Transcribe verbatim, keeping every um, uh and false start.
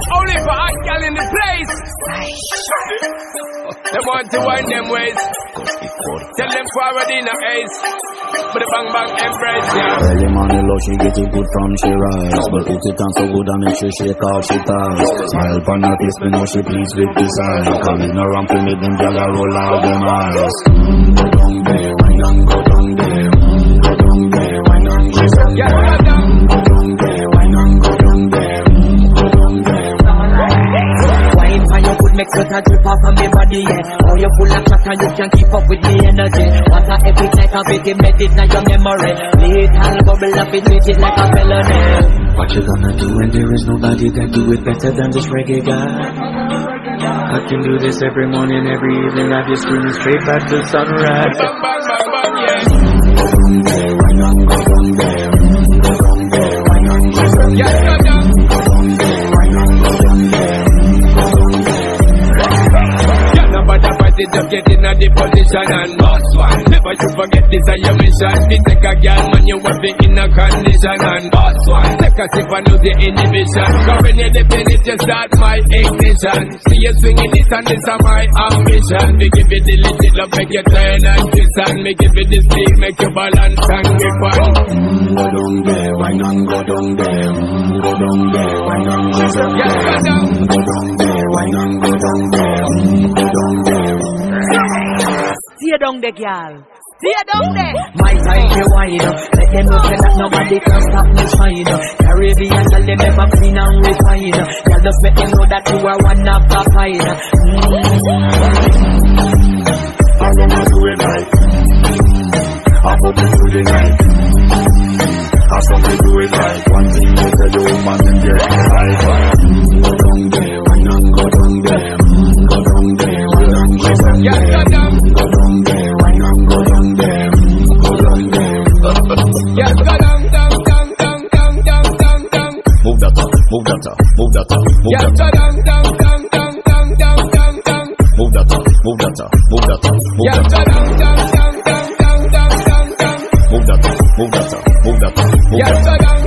Only for hot gal in the place. They want to wind them ways. Tell them forward in the ace. But the bang bang embrace, yeah. Early morning love, she get it good from she rise. But put it on so good and make sure she call she ties. Smile upon her face, me know she pleased with this eye. Coming around to make them gyal a roll out them eyes. Mm, go down there, wine and go down there. Mm, go down there, wine and go down there. Mm, go down there, wine and go down there. Mm, go down there. Wine for your good make sweat a drip off of me body, yeah. Oh, you full of chat and you can keep up with me energy. What a epic night of it, embedded in your memory. Little bubble up it, treat it like a felony. What you gonna do when there is nobody that do it better than this reggae guy? I can do this every morning, every evening. I just screaming straight back to sunrise. Bang bang bang bang, yeah. Go down there, wine and go down there. Go down there, wine and go down there. Yeah, go down. Go down there, wine and go down there. Go down there. Yeah, no matter what it just get in a the position and boss one. Never you forget this is your mission. Me take a girl man you want be in a condition and boss one. Take a sip and lose your inhibition. Cause when you dip in it you start my ignition. See you swinging it and this is my ambition. Me give it the legit love make you turn and twist and me give it the speed make you balance and grip on. Mm, go down there, wine and go down there. Mm, go down there, wine and go down there. Yeah, go down. Mm, go down there, wine and go down there. Mm, go down there. Stay down there, girl. Stay down there. My time to wine up. Let them know that nobody can stop me shine up. Caribbean girl, they never clean and refine up. Girl, just let them know that you are one of the kind. I wanna do it right. I hope you do it right. I saw me do it right. One thing you tell your woman and get right. Go down there, wine and go down there. Go down there, wine and go down there. Yeah, go down. Go down there, wine and go down there. Go down there. Yeah, go down, down, down, down, down, down, down, down. Move that up, move that up, move that up, move Yeah, that go up. down, down, down, down, down, down, down, down. Move that up, move that up, move that up, move Yeah, that go up. down, down, down, down, down, down, down, down. Move that up, move that up, move that up, move Yeah, that go up. down,